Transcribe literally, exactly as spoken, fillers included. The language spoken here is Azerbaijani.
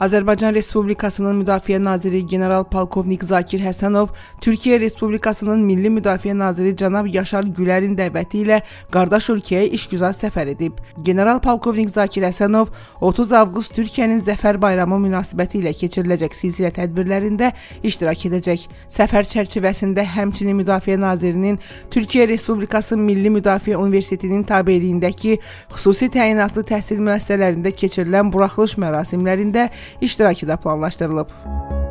Azərbaycan Respublikasının Müdafiə Naziri General Polkovnik Zakir Həsənov, Türkiyə Respublikasının Milli Müdafiə Naziri cənab Yaşar Gülərin dəvəti ilə qardaş ölkəyə işgüzar səfər edib. General Polkovnik Zakir Həsənov otuz avqust Türkiyənin Zəfər Bayramı münasibəti ilə keçiriləcək silsilə tədbirlərində iştirak edəcək. Səfər çərçivəsində həmçinin Müdafiə Nazirinin Türkiyə Respublikası Milli Müdafiə Universitetinin tabeliyindəki xüsusi təyinatlı təhsil müəssisələrində keçirilən buraxılış mərasimlərində iştirakı da planlaşdırılıb.